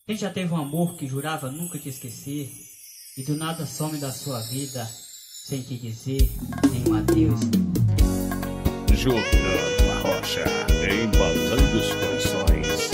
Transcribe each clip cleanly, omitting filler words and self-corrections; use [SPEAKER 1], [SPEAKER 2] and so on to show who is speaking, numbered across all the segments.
[SPEAKER 1] Quem já teve um amor que jurava nunca te esquecer e do nada some da sua vida sem te dizer nenhum adeus?
[SPEAKER 2] Jordano Arrocha, embalando os corações.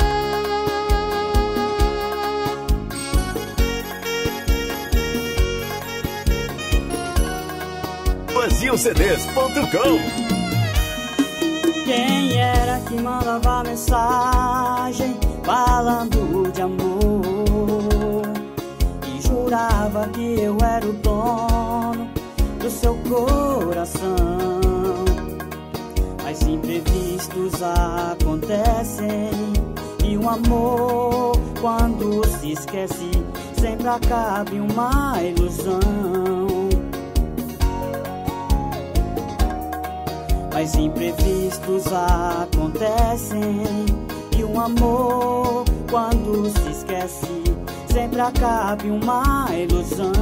[SPEAKER 3] BrasilCDs.com.
[SPEAKER 4] Quem era que mandava mensagem falando de amor e jurava que eu era o dono do seu coração? Mas imprevistos acontecem e um amor, quando se esquece, sempre acaba em uma ilusão. Mas imprevistos acontecem e um amor, quando se esquece, sempre acaba em uma ilusão.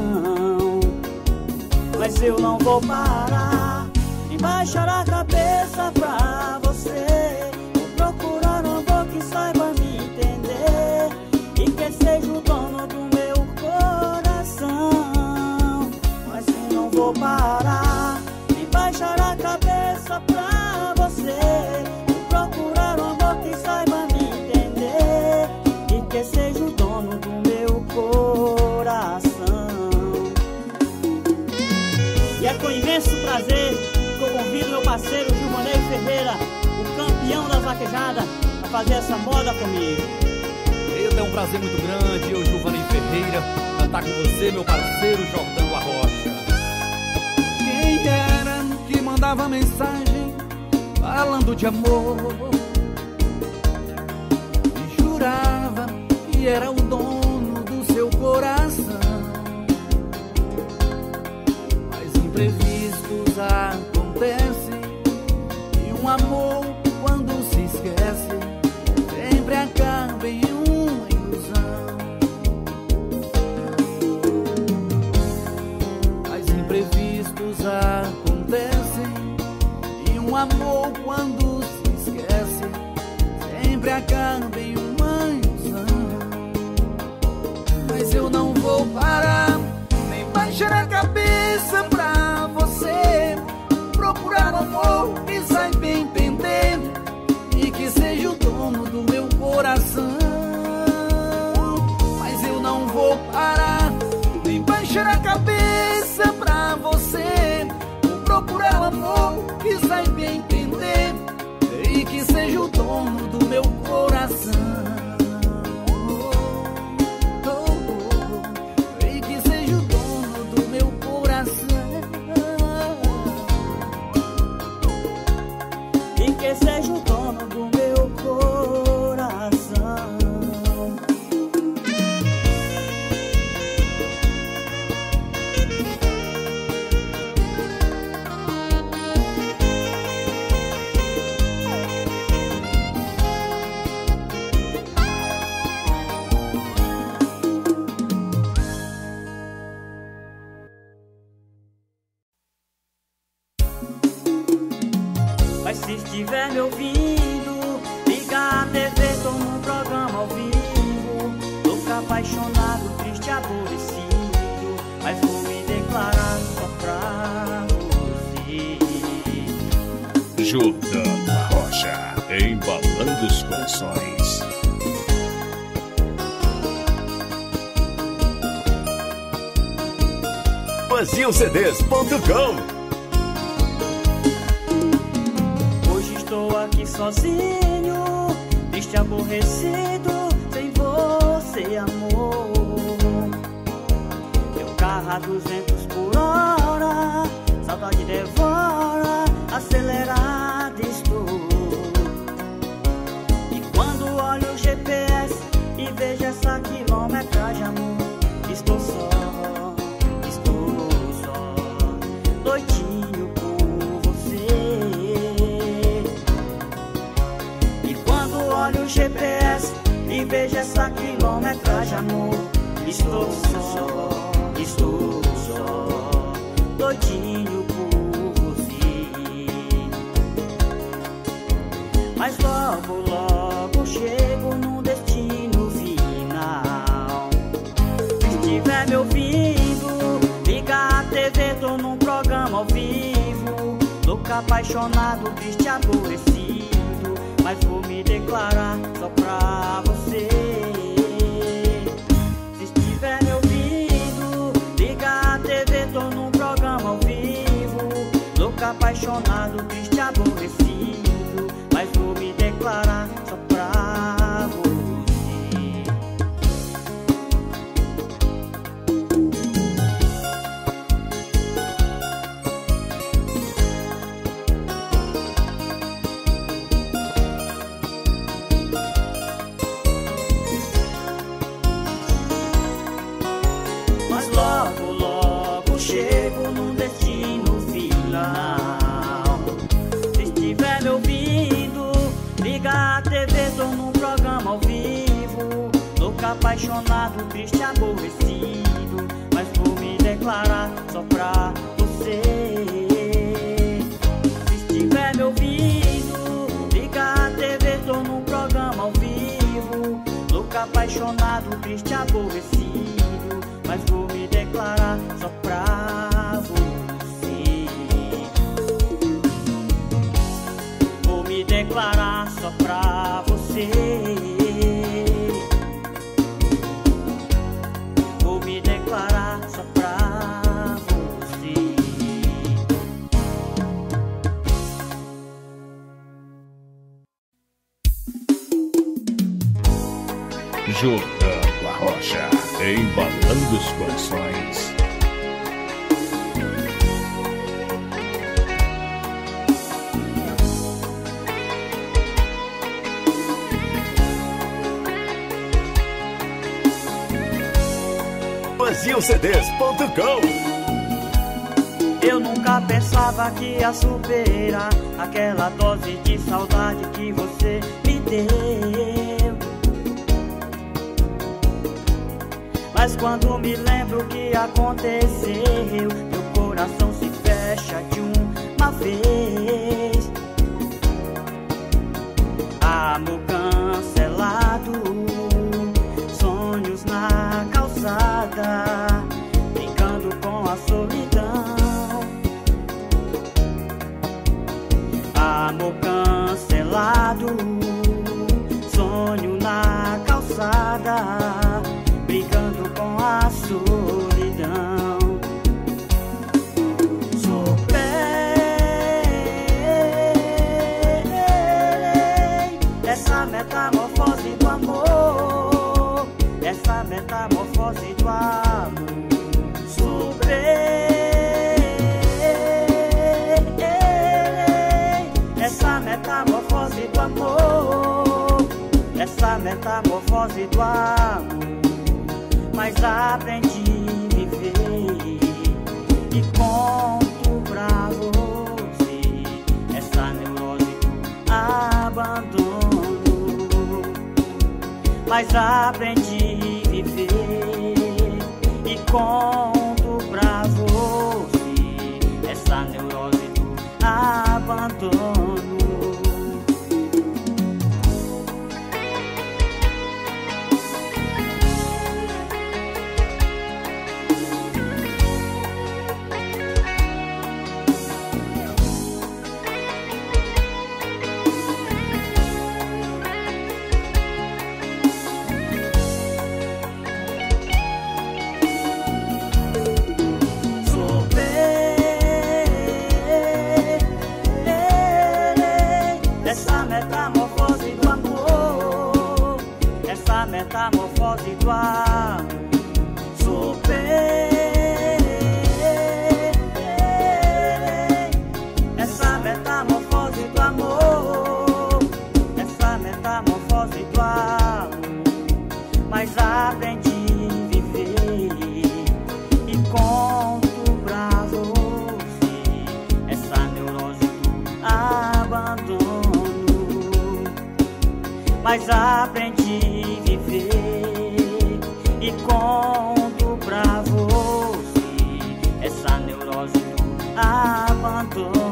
[SPEAKER 4] Mas eu não vou parar, nem baixar a cabeça pra você. Vou procurar um amor que saiba me entender e que seja o dono do meu coração. Mas eu não vou parar, nem baixar a cabeça pra você. Vou procurar um amor que saiba me entender e que seja o dono do meu coração. E é com imenso prazer que eu convido meu parceiro Gilvanei Ferreira, o campeão das vaquejadas, a fazer essa moda comigo.
[SPEAKER 5] Eu tenho um prazer muito grande, eu, Gilvanei Ferreira, cantar com você, meu parceiro Jordano Arrocha. Quem era que mandava mensagem falando de amor e jurava que era o dono do seu coração? Mas imprevistos acontecem e um amor, quando se esquece, sempre acaba em uma ilusão. Mas imprevistos acontecem e um amor, quando se esquece, sempre acaba em uma ilusão. Mas eu não vou parar, nem baixar a cabeça pra você. Procurar um amor que saiba entender e que seja o dono do meu coração. Mas eu não vou parar, nem baixar a cabeça pra você. Vou procurar um amor que saiba entender e que seja o dono do meu coração. E que seja o dono do meu coração.
[SPEAKER 4] E que seja o dono do meu coração. Mas se estiver me ouvindo, liga a TV, toma um programa ao vivo. Louco, apaixonado, triste, aborrecido, mas vou me declarar só pra você.
[SPEAKER 2] Jordano Arrocha, embalando os corações.
[SPEAKER 3] BrasilCDs.com.
[SPEAKER 4] Hoje estou aqui sozinho, triste, aborrecido, sem você, amor. Meu carro a 200 por hora, saudade devora, acelerado estou. E quando olho o GPS e vejo essa quilometragem, amor, estou só, doidinho por você. E quando olho o GPS e vejo essa quilometragem, amor, estou só, doidinho por você. Mas logo, logo chego num destino final. apaixonado, triste, aborrecido, mas vou me declarar só pra você. Se estiver me ouvindo, liga a TV, tô num programa ao vivo. Louco, apaixonado, triste, aborrecido, mas vou me declarar só pra você. Mas logo, logo chego num destino final. Se estiver me ouvindo, liga a TV, tô num programa ao vivo. Louco, apaixonado, triste, aborrecido, mas vou me declarar só pra você. Se estiver me ouvindo, liga a TV, tô num programa ao vivo. Louco, apaixonado, triste, aborrecido, mas vou me declarar só pra você. Vou me declarar só pra você. Vou me declarar só pra você.
[SPEAKER 2] Jogando a rocha, embalando os corações.
[SPEAKER 3] BrasilCDs.com.
[SPEAKER 4] Eu nunca pensava que ia superar aquela dose de saudade que você me deu. Mas quando me lembro o que aconteceu, meu coração se fecha de uma vez. Amor cancelado, sonhos na calçada, brincando com a solidão. Amor cancelado, sonho na calçada, brincando com a solidão. Superei essa metamorfose do amor, essa metamorfose do amor. Superei essa metamorfose do amor, essa metamorfose do amor. Mas aprendi a viver e conto pra você essa neurose do abandono. Mas aprendi a viver e conto pra você essa neurose do abandono. Metamorfose do amor. Superei essa metamorfose do amor, essa metamorfose do amor. Mas aprendi a viver e conto pra você essa neurose do abandono. Mas aprendi a viver e conto pra você essa neurose do abandono.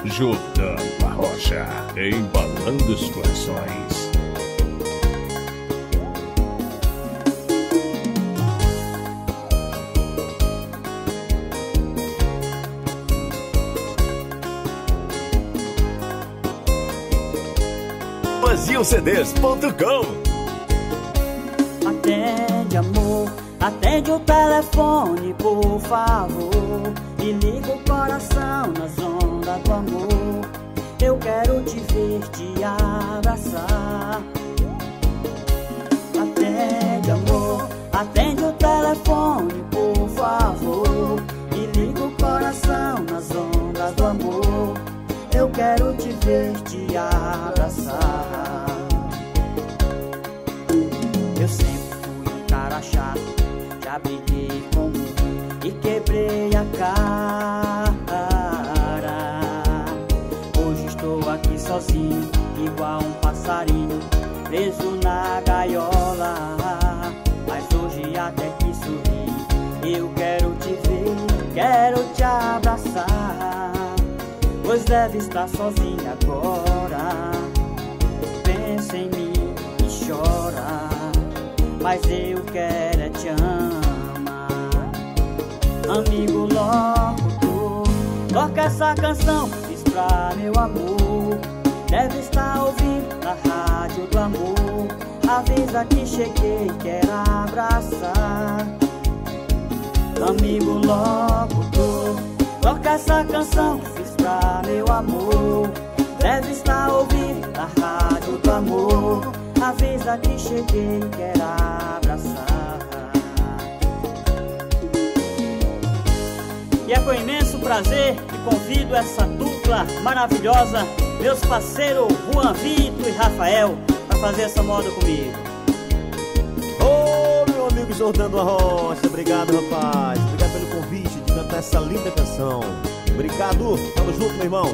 [SPEAKER 2] Jordão Arrocha, embalando os corações.
[SPEAKER 3] BrasilCDs.com.
[SPEAKER 4] Atende, amor, atende o telefone, por favor, e liga o coração nas ondas do amor. Eu quero te ver, te abraçar. Atende, amor, atende o telefone, por favor, e liga o coração nas ondas do amor. Eu quero te ver, te abraçar. Eu sempre fui um cara chato, já briguei com um e quebrei a cara. Hoje estou aqui sozinho, igual um passarinho, preso na gaiola. Mas hoje até que sorri, eu quero te ver, quero te abraçar. Pois deve estar sozinha agora. Pensa em mim e chora, mas eu quero é te amar. Amigo locutor, toca essa canção, fiz pra meu amor. Deve estar ouvindo na rádio do amor. Avisa que cheguei, quero abraçar. Amigo locutor, toca essa canção que fiz pra meu amor. Deve estar ouvindo na rádio do amor. Avisa que cheguei, quero abraçar. E é com imenso prazer que convido essa dupla maravilhosa, meus parceiros Juan Vitor e Rafael, para fazer essa moda comigo.
[SPEAKER 6] Ô, meu amigo Jordão Arrocha, obrigado, rapaz. Obrigado pelo convite de cantar essa linda canção. Obrigado, tamo junto, meu irmão.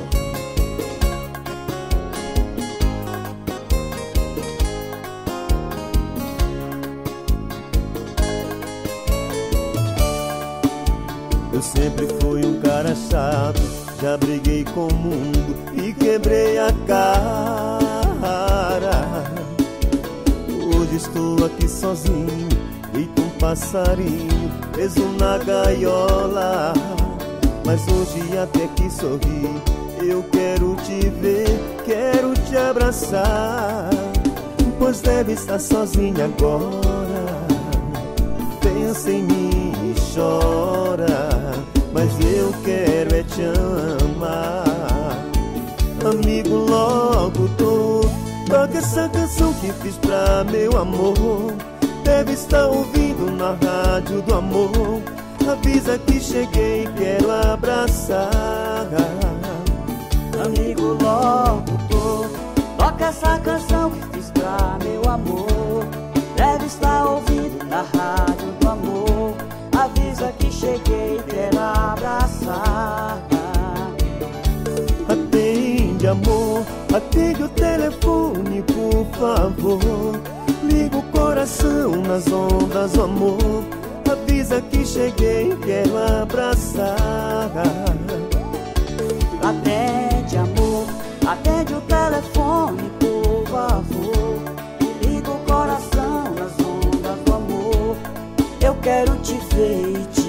[SPEAKER 6] Eu sempre fui um cara chato, já briguei com o mundo e quebrei a cara. Hoje estou aqui sozinho, feito um passarinho, preso na gaiola. Mas hoje até que sorri, eu quero te ver, quero te abraçar. Pois deve estar sozinha agora. Pensa em mim e chora, mas eu quero é te amar. Amigo locutor, toca essa canção que fiz pra meu amor. Deve estar ouvindo na rádio do amor. Avisa que cheguei, quero abraçar.
[SPEAKER 4] Amigo locutor, toca essa canção que fiz pra meu amor. Deve estar ouvindo na rádio do amor. Avisa que cheguei, quero abraçar.
[SPEAKER 6] Atende, amor, atende o telefone, por favor. Liga o coração nas ondas do amor. Avisa que cheguei, quero abraçar.
[SPEAKER 4] Atende, amor, atende o telefone, por favor. E liga o coração nas ondas do amor. Eu quero te ver e te